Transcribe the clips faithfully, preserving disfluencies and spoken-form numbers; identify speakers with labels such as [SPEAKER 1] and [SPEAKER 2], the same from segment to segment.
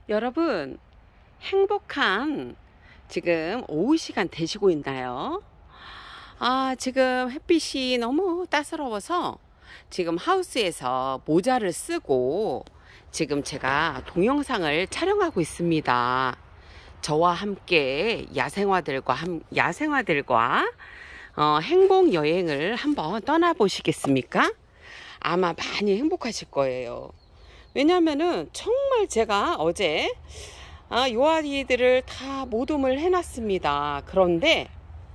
[SPEAKER 1] 여러분, 행복한 지금 오후 시간 되시고 있나요? 아, 지금 햇빛이 너무 따스러워서 지금 하우스에서 모자를 쓰고 지금 제가 동영상을 촬영하고 있습니다. 저와 함께 야생화들과 함, 야생화들과 어, 행복 여행을 한번 떠나보시겠습니까? 아마 많이 행복하실 거예요. 왜냐면은 정말 제가 어제 아, 요 아이들을 다 모둠을 해놨습니다. 그런데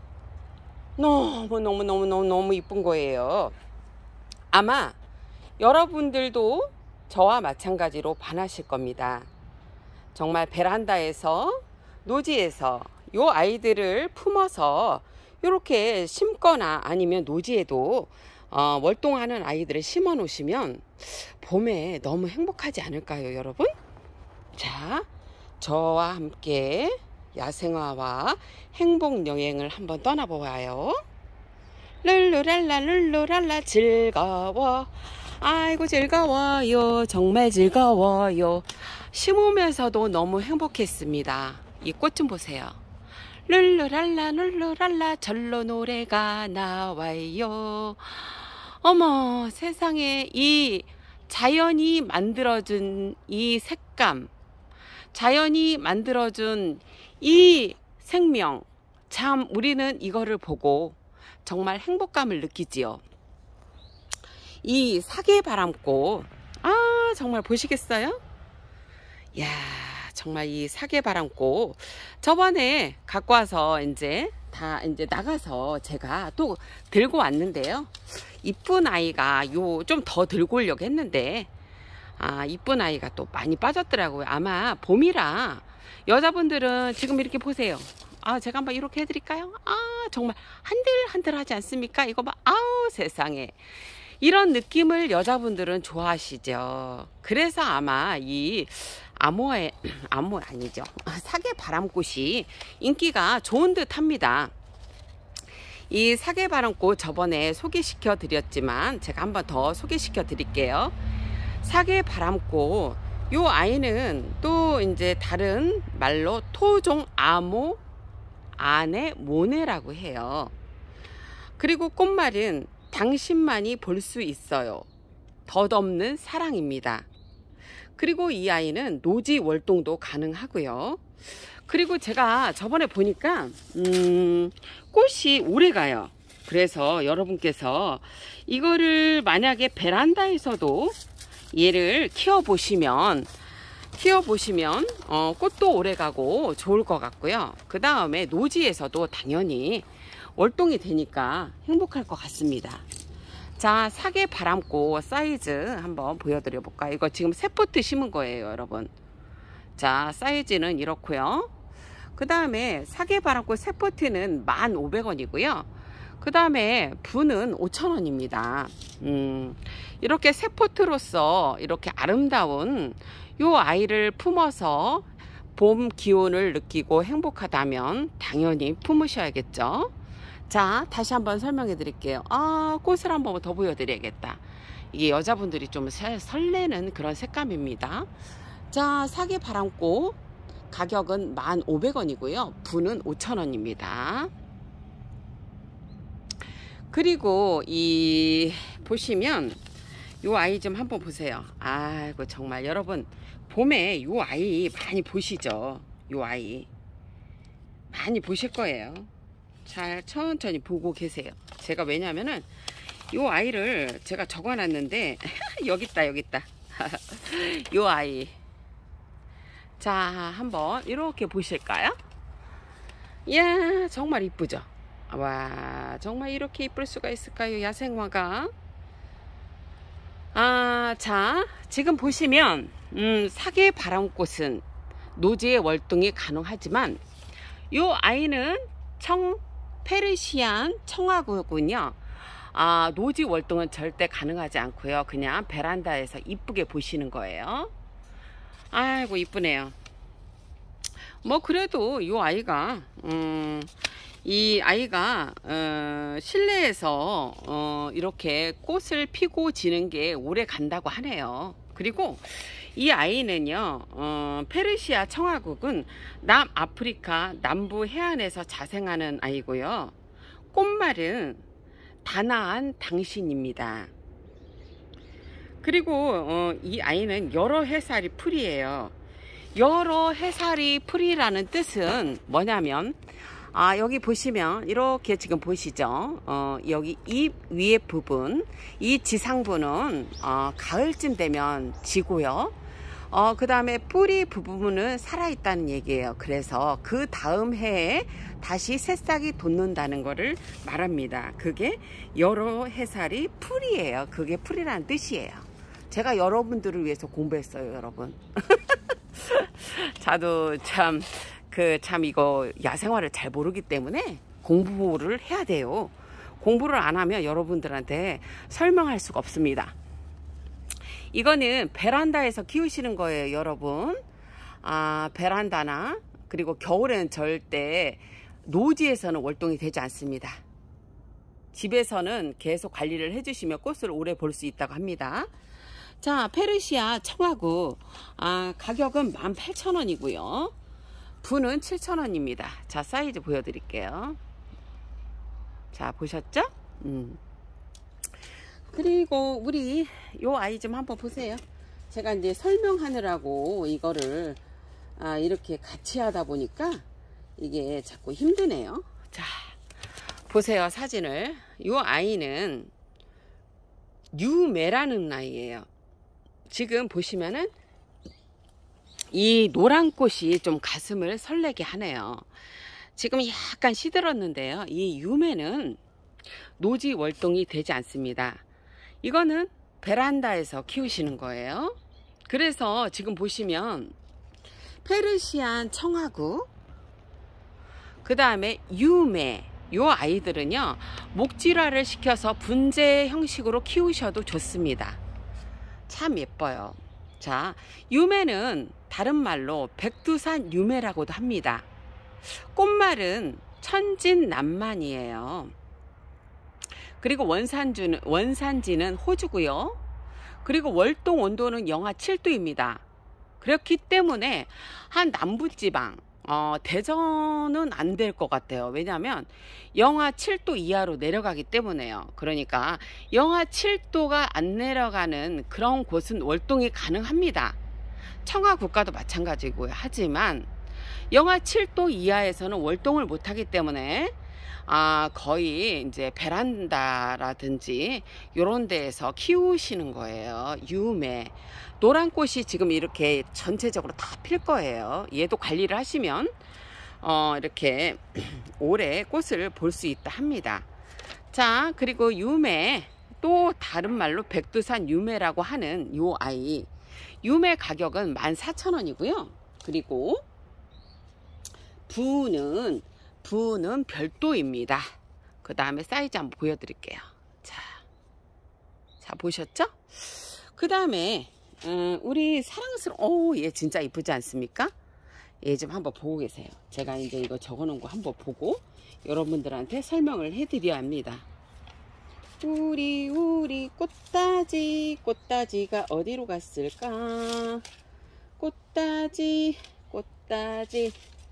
[SPEAKER 1] 너무너무너무너무 이쁜 거예요. 아마 여러분들도 저와 마찬가지로 반하실 겁니다. 정말 베란다에서 노지에서 요 아이들을 품어서 이렇게 심거나 아니면 노지에도 어, 월동하는 아이들을 심어 놓으시면 봄에 너무 행복하지 않을까요, 여러분? 자, 저와 함께 야생화와 행복 여행을 한번 떠나보아요. 룰루랄라 룰루랄라 즐거워, 아이고 즐거워요, 정말 즐거워요. 심으면서도 너무 행복했습니다. 이 꽃 좀 보세요. 룰루랄라 룰루랄라 절로 노래가 나와요. 어머, 세상에 이 자연이 만들어준 이 색감, 자연이 만들어준 이 생명, 참 우리는 이거를 보고 정말 행복감을 느끼지요. 이 사계바람꽃, 아 정말 보시겠어요? 야, 정말 이 사계바람꽃 저번에 갖고 와서 이제 다 이제 나가서 제가 또 들고 왔는데요. 이쁜 아이가 요 좀 더 들고 오려고 했는데 아, 이쁜 아이가 또 많이 빠졌더라고요. 아마 봄이라 여자분들은 지금 이렇게 보세요. 아, 제가 한번 이렇게 해드릴까요? 아, 정말 한들한들 하지 않습니까? 이거 봐. 아우, 세상에. 이런 느낌을 여자분들은 좋아하시죠. 그래서 아마 이 암호에, 암호 아니죠. 사계바람꽃이 인기가 좋은 듯 합니다. 이 사계바람꽃 저번에 소개시켜 드렸지만 제가 한번 더 소개시켜 드릴게요. 사계바람꽃, 요 아이는 또 이제 다른 말로 토종 암호 아네 모네라고 해요. 그리고 꽃말은 당신만이 볼 수 있어요. 덧없는 사랑입니다. 그리고 이 아이는 노지 월동도 가능하고요. 그리고 제가 저번에 보니까 음, 꽃이 오래 가요. 그래서 여러분께서 이거를 만약에 베란다에서도 얘를 키워 보시면 키워 보시면 어, 꽃도 오래 가고 좋을 것 같고요. 그 다음에 노지에서도 당연히 월동이 되니까 행복할 것 같습니다. 자, 사계바람꽃 사이즈 한번 보여드려 볼까요? 이거 지금 세 포트 심은 거예요, 여러분. 자, 사이즈는 이렇고요. 그 다음에 사계바람꽃 세 포트는 만 오백 원이고요. 그 다음에 분은 오천 원입니다. 음, 이렇게 세 포트로서 이렇게 아름다운 요 아이를 품어서 봄 기온을 느끼고 행복하다면 당연히 품으셔야겠죠. 자, 다시 한번 설명해 드릴게요. 아, 꽃을 한번 더 보여드려야겠다. 이게 여자분들이 좀 설레는 그런 색감입니다. 자, 사계바람꽃 가격은 만 오백 원이고요. 분은 오천 원입니다. 그리고 이 보시면 요 아이 좀 한번 보세요. 아이고 정말 여러분 봄에 요 아이 많이 보시죠. 요 아이 많이 보실 거예요. 잘 천천히 보고 계세요. 제가 왜냐면은 요 아이를 제가 적어 놨는데 여기 있다 여기 있다 요 아이. 자, 한번 이렇게 보실까요? 이야, 정말 이쁘죠? 와, 정말 이렇게 이쁠 수가 있을까요, 야생화가? 아, 자, 지금 보시면 음, 사계바람꽃은 노지의 월동이 가능하지만 요 아이는 청 페르시안 청아구군요. 아, 노지 월동은 절대 가능하지 않고요. 그냥 베란다에서 이쁘게 보시는 거예요. 아이고 이쁘네요. 뭐 그래도 요 아이가 음, 이 아이가 어, 실내에서 어, 이렇게 꽃을 피고 지는 게 오래 간다고 하네요. 그리고 이 아이는요, 어, 페르시아 청화국은 남아프리카 남부 해안에서 자생하는 아이고요. 꽃말은 다나한 당신입니다. 그리고 어, 이 아이는 여러 해살이 풀이에요. 여러 해살이 풀이라는 뜻은 뭐냐면, 아, 여기 보시면 이렇게 지금 보시죠. 어, 여기 잎 위에 부분, 이 지상부는 어, 가을쯤 되면 지고요. 어, 그 다음에 뿌리 부분은 살아있다는 얘기예요. 그래서 그 다음 해에 다시 새싹이 돋는다는 것을 말합니다. 그게 여러 해살이 풀이에요. 그게 풀이라는 뜻이에요. 제가 여러분들을 위해서 공부했어요, 여러분. 저도 참, 그, 참 이거 야생화를 잘 모르기 때문에 공부를 해야 돼요. 공부를 안 하면 여러분들한테 설명할 수가 없습니다. 이거는 베란다에서 키우시는 거예요, 여러분. 아, 베란다나, 그리고 겨울에는 절대 노지에서는 월동이 되지 않습니다. 집에서는 계속 관리를 해주시면 꽃을 오래 볼 수 있다고 합니다. 자, 페르시아 청화국, 아, 가격은 만 팔천 원이고요. 부는 칠천 원입니다. 자, 사이즈 보여드릴게요. 자, 보셨죠? 음. 그리고 우리 요 아이 좀 한번 보세요. 제가 이제 설명하느라고 이거를 아, 이렇게 같이 하다 보니까 이게 자꾸 힘드네요. 자, 보세요, 사진을. 요 아이는 유메라는 아이예요. 지금 보시면은 이 노란 꽃이 좀 가슴을 설레게 하네요. 지금 약간 시들었는데요. 이 유메는 노지 월동이 되지 않습니다. 이거는 베란다에서 키우시는 거예요. 그래서 지금 보시면 페르시안 청화국, 그 다음에 유메, 요 아이들은요 목질화를 시켜서 분재 형식으로 키우셔도 좋습니다. 참 예뻐요. 자, 유메는 다른 말로 백두산 유메라고도 합니다. 꽃말은 천진난만이에요. 그리고 원산주는, 원산지는 호주고요. 그리고 월동 온도는 영하 칠 도입니다. 그렇기 때문에 한 남부지방, 어, 대전은 안 될 것 같아요. 왜냐하면 영하 칠 도 이하로 내려가기 때문에요. 그러니까 영하 칠 도가 안 내려가는 그런 곳은 월동이 가능합니다. 청화국가도 마찬가지고요. 하지만 영하 칠 도 이하에서는 월동을 못하기 때문에 아, 거의 이제 베란다라든지 요런 데에서 키우시는 거예요. 유메. 노란 꽃이 지금 이렇게 전체적으로 다 필 거예요. 얘도 관리를 하시면 어, 이렇게 오래 꽃을 볼 수 있다 합니다. 자, 그리고 유메, 또 다른 말로 백두산 유메라고 하는 요 아이, 유메 가격은 만 사천 원이고요. 그리고 부는 부는 별도입니다. 그 다음에 사이즈 한번 보여드릴게요. 자, 자 보셨죠? 그 다음에 음, 우리 사랑스러운, 오, 얘 진짜 이쁘지 않습니까? 얘 좀 한번 보고 계세요. 제가 이제 이거 적어놓은 거 한번 보고 여러분들한테 설명을 해드려야 합니다. 우리 우리 꽃다지, 꽃다지가 어디로 갔을까? 꽃다지, 꽃다지,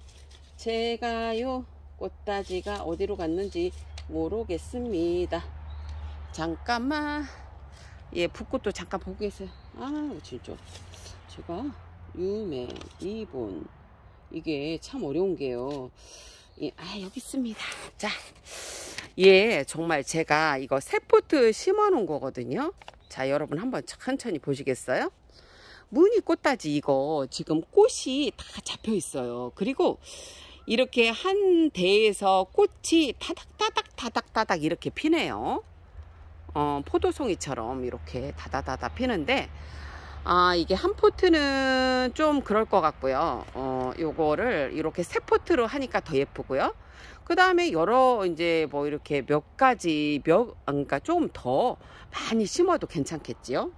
[SPEAKER 1] 제가요 꽃다지가 어디로 갔는지 모르겠습니다. 잠깐만, 예, 붓꽃도 잠깐 보고 계세요. 아, 진짜 제가 유메, 리본, 이게 참 어려운 게요. 예, 아, 여기 있습니다. 자, 예, 정말 제가 이거 세 포트 심어 놓은 거거든요. 자, 여러분 한번 천천히 보시겠어요? 무늬 꽃다지 이거 지금 꽃이 다 잡혀 있어요. 그리고 이렇게 한 대에서 꽃이 타닥타닥 타닥타닥 이렇게 피네요. 어, 포도송이처럼 이렇게 다다다다 피는데, 아, 이게 한 포트는 좀 그럴 것 같고요. 어, 요거를 이렇게 세 포트로 하니까 더 예쁘고요. 그 다음에 여러 이제 뭐 이렇게 몇 가지 몇, 그러니까 좀 더 많이 심어도 괜찮겠지요.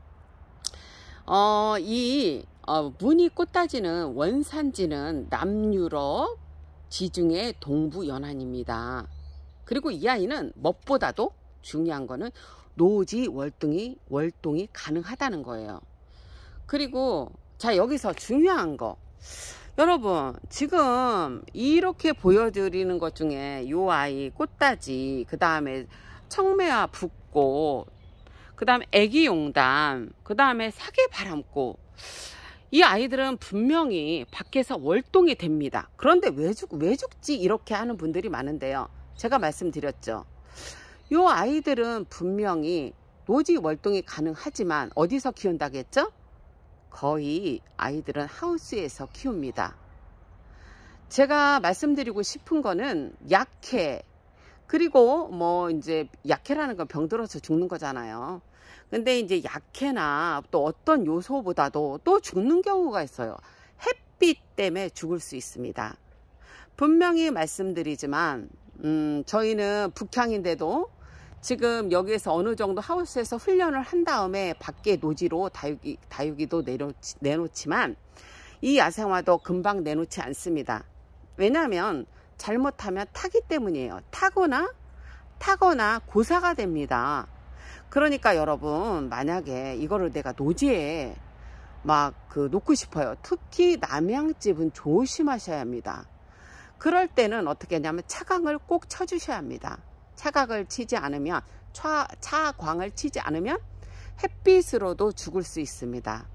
[SPEAKER 1] 어, 이 어, 무늬 꽃다지는 원산지는 남유럽 지중해 동부 연안입니다. 그리고 이 아이는 무엇보다도 중요한 거는 노지 월동이 월동이 가능하다는 거예요. 그리고 자, 여기서 중요한 거, 여러분 지금 이렇게 보여드리는 것 중에 요 아이 꽃다지, 그 다음에 청매화 붓꽃, 그 다음에 애기용담, 그 다음에 사계바람꽃, 이 아이들은 분명히 밖에서 월동이 됩니다. 그런데 왜, 죽, 왜 죽지 이렇게 하는 분들이 많은데요, 제가 말씀드렸죠. 요 아이들은 분명히 노지 월동이 가능하지만 어디서 키운다고 했죠? 거의 아이들은 하우스에서 키웁니다. 제가 말씀드리고 싶은 거는 약해, 그리고 뭐 이제 약해라는 건 병들어서 죽는 거잖아요. 근데 이제 약해나 또 어떤 요소보다도 또 죽는 경우가 있어요. 햇빛 때문에 죽을 수 있습니다. 분명히 말씀드리지만 음, 저희는 북향인데도 지금 여기에서 어느 정도 하우스에서 훈련을 한 다음에 밖에 노지로 다육이, 다육이도 내놓지, 내놓지만 이 야생화도 금방 내놓지 않습니다. 왜냐하면 잘못하면 타기 때문이에요. 타거나 타거나 고사가 됩니다. 그러니까 여러분, 만약에 이거를 내가 노지에 막 그 놓고 싶어요. 특히 남양집은 조심하셔야 합니다. 그럴 때는 어떻게 하냐면 차광을 꼭 쳐주셔야 합니다. 차광을 치지 않으면, 차, 차광을 치지 않으면 햇빛으로도 죽을 수 있습니다.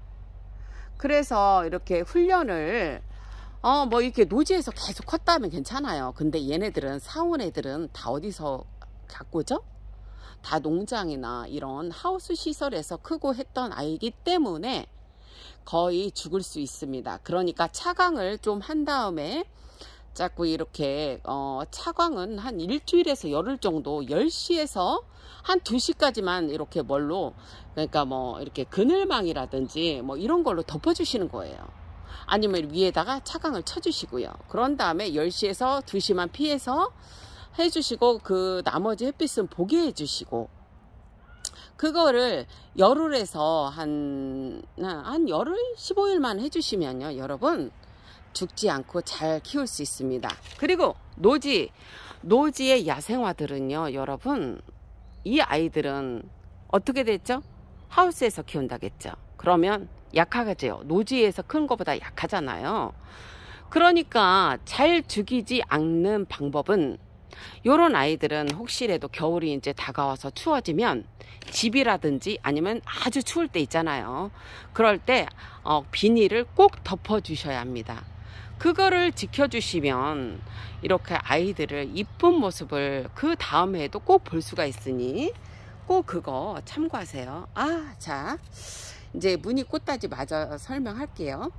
[SPEAKER 1] 그래서 이렇게 훈련을 어 뭐 이렇게 노지에서 계속 컸다면 괜찮아요. 근데 얘네들은, 사온 애들은 다 어디서 갖고 오죠? 다 농장이나 이런 하우스 시설에서 크고 했던 아이기 때문에 거의 죽을 수 있습니다. 그러니까 차광을 좀 한 다음에 자꾸 이렇게 어 차광은 한 일주일에서 열흘 정도, 열 시에서 한 두 시까지만 이렇게 뭘로, 그러니까 뭐 이렇게 그늘망이라든지 뭐 이런 걸로 덮어 주시는 거예요. 아니면 위에다가 차광을 쳐 주시고요. 그런 다음에 열 시에서 두 시만 피해서 해주시고, 그 나머지 햇빛은 보게 해주시고, 그거를 열흘에서 한, 한 열흘? 십오 일만 해주시면요, 여러분 죽지 않고 잘 키울 수 있습니다. 그리고 노지, 노지의 야생화들은요, 여러분, 이 아이들은 어떻게 됐죠? 하우스에서 키운다겠죠. 그러면 약하겠죠. 노지에서 큰 것보다 약하잖아요. 그러니까 잘 죽이지 않는 방법은, 요런 아이들은 혹시라도 겨울이 이제 다가와서 추워지면 집이라든지 아니면 아주 추울 때 있잖아요. 그럴 때 어, 비닐을 꼭 덮어 주셔야 합니다. 그거를 지켜주시면 이렇게 아이들을 이쁜 모습을 그 다음 해에도 꼭 볼 수가 있으니 꼭 그거 참고하세요. 아, 자, 이제 무늬 꽃다지 마저 설명할게요.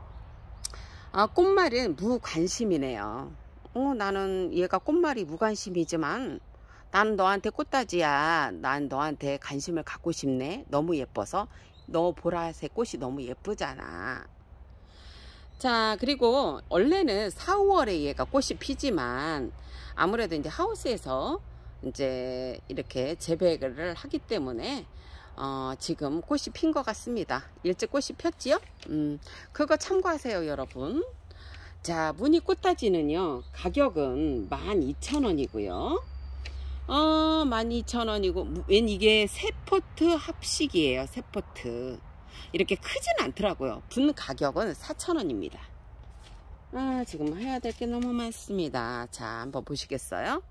[SPEAKER 1] 아, 꽃말은 무관심이네요. 어, 나는 얘가 꽃말이 무관심이지만 나는 너한테 꽃다지야. 난 너한테 관심을 갖고 싶네. 너무 예뻐서. 너 보라색 꽃이 너무 예쁘잖아. 자, 그리고 원래는 사, 오월에 얘가 꽃이 피지만 아무래도 이제 하우스에서 이제 이렇게 재배를 하기 때문에 어, 지금 꽃이 핀 것 같습니다. 일찍 꽃이 폈지요? 음, 그거 참고하세요, 여러분. 자, 무늬 꽃다지는요, 가격은 만 이천 원이고요. 어, 만 이천 원이고, 웬 이게 세 포트 합식이에요, 세 포트. 이렇게 크진 않더라고요. 분 가격은 사천 원입니다. 아, 지금 해야 될 게 너무 많습니다. 자, 한번 보시겠어요?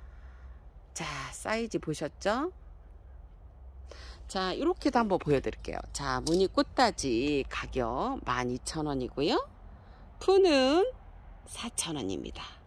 [SPEAKER 1] 자, 사이즈 보셨죠? 자, 이렇게도 한번 보여드릴게요. 자, 무늬 꽃다지 가격 만 이천 원이고요. 푸는 사천 원입니다.